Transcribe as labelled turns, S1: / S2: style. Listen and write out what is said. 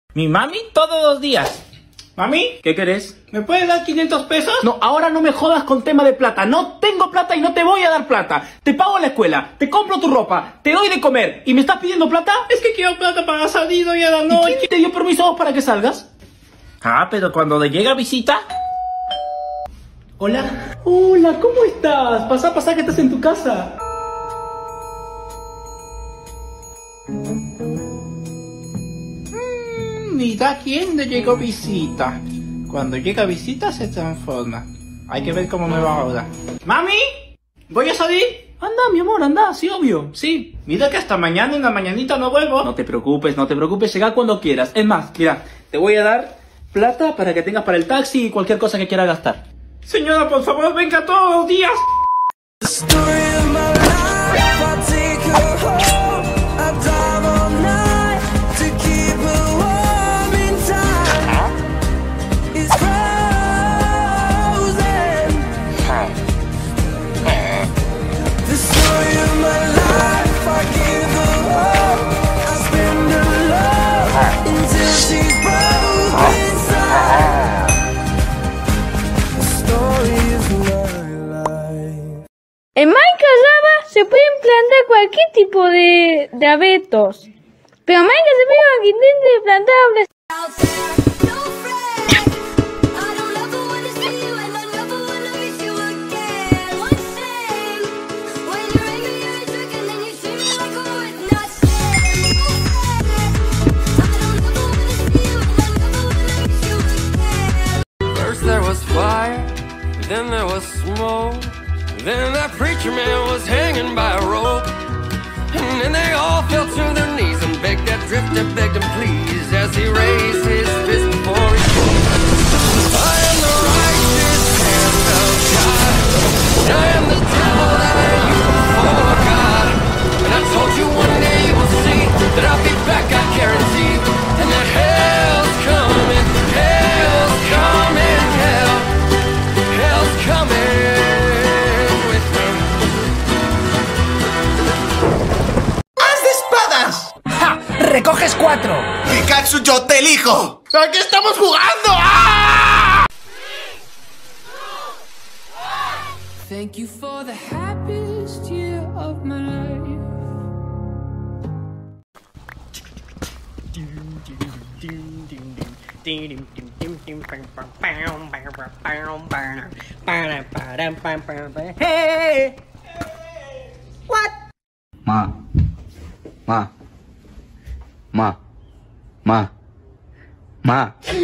S1: Mi mami todos los días. Mami, ¿qué querés? ¿Me puedes dar 500 pesos? No, ahora no me jodas con tema de plata. No tengo plata y no te voy a dar plata. Te pago la escuela, te compro tu ropa, te doy de comer. ¿Y me estás pidiendo plata? Es que quiero plata para salir hoy a la noche. ¿Y quién te dio permiso para que salgas? Ah, pero cuando le llega visita... Hola. Hola, ¿cómo estás? Pasa que estás en tu casa. Mira quién le llegó visita. Cuando llega visita se transforma. Hay que ver cómo me va ahora. ¡Mami! ¿Voy a salir? Anda, mi amor, anda, sí, obvio, sí. Mira que hasta mañana en la mañanita no vuelvo. No te preocupes, llega cuando quieras. Es más, mira, te voy a dar plata para que tengas para el taxi y cualquier cosa que quieras gastar. Señora, por favor, venga todos los días.
S2: En Minecraft Java se puede implantar cualquier tipo de abetos, pero en Minecraft se puede implantar
S3: First there was fire, then there was smoke. Then that preacher man was hanging by a rope. And then they all fell to their knees and begged that drifter, begged him please, as he raised his fist before he spoke. I am the righteous hand of God. I am the devil that I used for God. And I told you one day you will see that I'll be back, I guarantee. And that hell's coming, hell's coming, hell's coming.
S4: ¡Recoges 4!
S5: ¡Pikachu, yo te elijo! ¿A qué estamos jugando? ¡Ah!
S3: Thank you for the happiest year of my life.
S1: Hey! What?
S4: Ma.